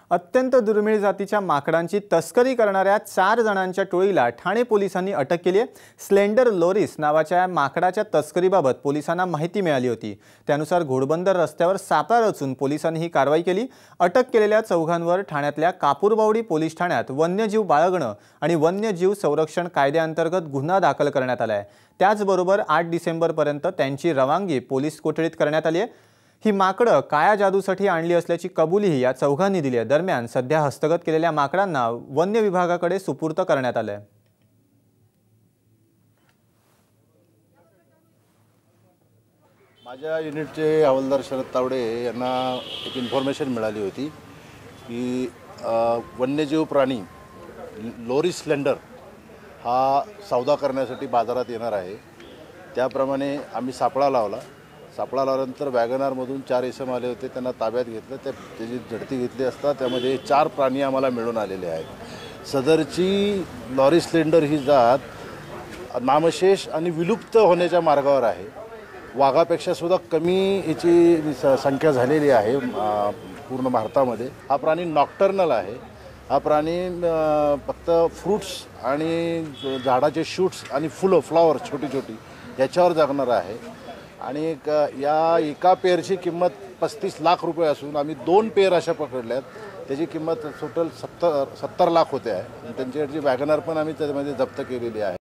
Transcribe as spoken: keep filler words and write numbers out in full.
अत्यंत दुर्मिळ जातीच्या माकडांची तस्करी करणाऱ्या चार जणांच्या टोळीला ठाणे पोलिसांनी अटक केली आहे। स्लेंडर लोरिस नावाच्या माकडाच्या तस्करीबाबत पोलिसांना माहिती मिळाली होती। त्यानुसार घोडबंदर रस्त्यावर सापळा रचून पोलिसांनी ही कारवाई केली। अटक केलेल्या चौघांवर ठाण्यातल्या कापूरबावडी पोलीस ठाण्यात वन्यजीव बाळगणं आणि वन्यजीव संरक्षण कायद्याअंतर्गत गुन्हा दाखल करण्यात आला आहे। त्याचबरोबर आठ डिसेंबर पर्यंत त्यांची रवानगी पोलीस कोठडीत करण्यात आली आहे। ही माकडं काया जादूसाठी आणली असल्याची कबुलीही या चौघांनी दिली आहे। दरम्यान सध्या हस्तगत केलेल्या माकडांना वन्य विभागाकडे सुपूर्त करण्यात आले आहे। माझ्या युनिटचे हवालदार शरद तावडे यांना एक इन्फॉर्मेशन मिळाली होती की वन्यजीव प्राणी लोरिस स्लेंडर हा सौदा करण्यासाठी बाजारात येणार आहे। त्याप्रमाणे आम्ही सापळा लावला। सापळा लावल्यानंतर वॅगनारमधून चार इसम आले होते, त्यांना ताब्यात घेतलं। त्या त्याची झडती घेतली असता त्यामध्ये चार प्राणी आम्हाला मिळून आलेले आहेत। सदरची लॉरिस स्लेंडर ही जात नामशेष आणि विलुप्त होण्याच्या मार्गावर आहे। वाघापेक्षा सुद्धा कमी याची संख्या झालेली आहे पूर्ण भारतामध्ये। हा प्राणी नॉक्टर्नल आहे। हा प्राणी फक्त फ्रूट्स आणि झाडाचे शूट्स आणि फुलं फ्लॉवर छोटी छोटी याच्यावर जगणार आहे। आणि या एका पेअरची किंमत पस्तीस लाख रुपये असून आम्ही दोन पेअर अशा पकडल्यात, त्याची किंमत टोटल सत्तर सत्तर लाख होते आहे। त्यांची वॅगनर पण आम्ही त्यामध्ये जप्त केलेली आहे।